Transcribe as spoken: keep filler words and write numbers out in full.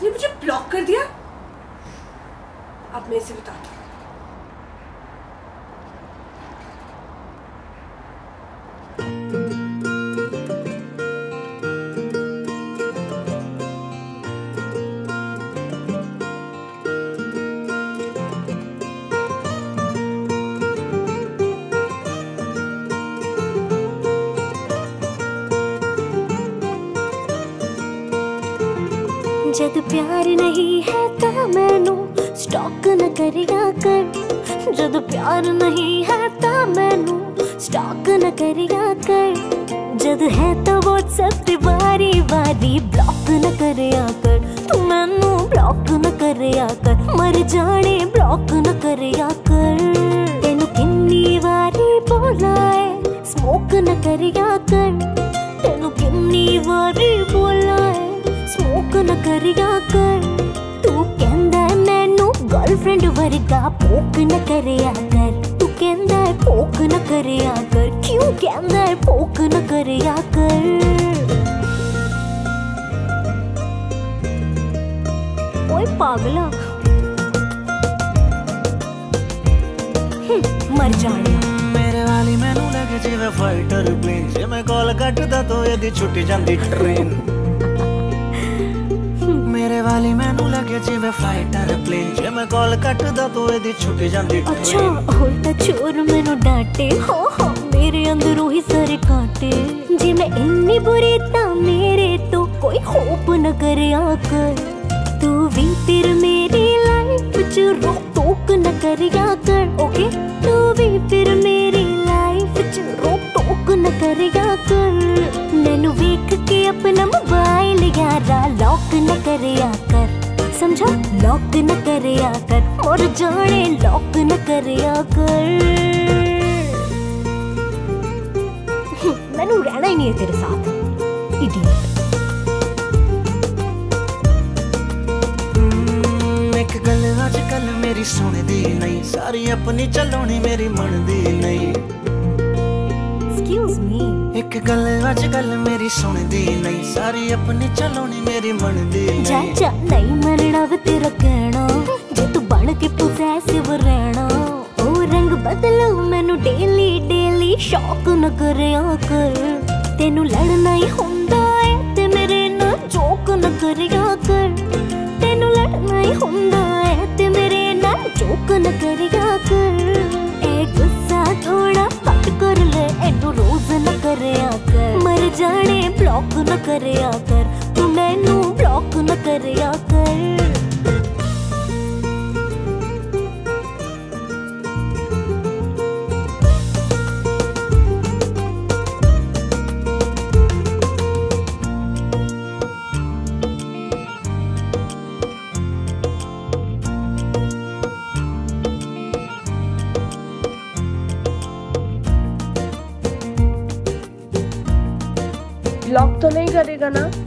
उसने मुझे ब्लॉक कर दिया। अब मैं इसे बताती हूँ। जद प्यार नहीं है तो मैनू स्टॉक न करिया कर। जद प्यार नहीं है तो मैनू स्टॉक न करिया कर। जद है तो व्हाट्सएप ते बारी बारी ब्लॉक न करिया कर। तू मैनू ब्लॉक न करिया कर। मर जाने ब्लॉक न करिया कर। तेनू किन्नी बारी बोला है स्मोक न करिया कर। तेनू किन्नी बारी बोला है स्मोक न करिया कर। तू कहंदा है मैनू गर्लफ्रेंड वर्गा पोक न करिया कर। तू कहंदा है पोक न करिया कर। क्यों कहंदा है पोक न करिया कर? ओए पागला, मर जाने। मेरे वाली मैनू लगे जिवे फाइटर प्लेन। जे मैं कॉल कटदा तो एदी छुट्टी जांदी ट्रेन। मेरे वाली मैनू लगे जिवे फाइटर प्लेन। जे मैं कॉल कटदा तो एदी छुट्टी जांदी ट्रेन। अच्छा उल्टा चोर मैनू डांटे। हो हो मेरे अंदरों ही सारे कांटे। जे मैं इन्नी बुरी ता मेरे तो कोई होप न करिया कर। तू भी फिर मेरी लाइफ च रोक टोक न करिया कर। ओके तू भी फिर मेरी लाइफ च रोक टोक न करिया कर। मैनू वेख के अपना मोबाइल यारा लॉक न करिया कर। समझा लॉक न करिया कर। और जाने लॉक न करिया कर। मैनू रहना ही नहीं है तेरे साथ इडियट। एक गल अज कल मेरी सुनदी नहीं। सारी अपनी चलोनी मेरी मनदी नहीं। Excuse me। एक गल अज कल मेरी सुनदी नहीं। सारी अपनी चलोनी मेरी मनदी नहीं। चाचा नहीं मनना वे तेरा कहना। जे तू बन के पोसेसिव रहना। ओ रंग बदलो मैनू डेली डेली शौक न करिया कर। तेनू लड़ना ही हुंदा है ते मेरे नाल जोक न करिया कर। तेनू लड़ना ही हुंदा है ते मेरे नाल जोक न करिया कर। ए गुस्सा थोड़ा घट कर ले। एनू रोज न करिया कर। मर जाने ब्लॉक न करिया कर। तू मैनू ब्लॉक न करिया कर। ब्लॉक तो नहीं करेगा ना?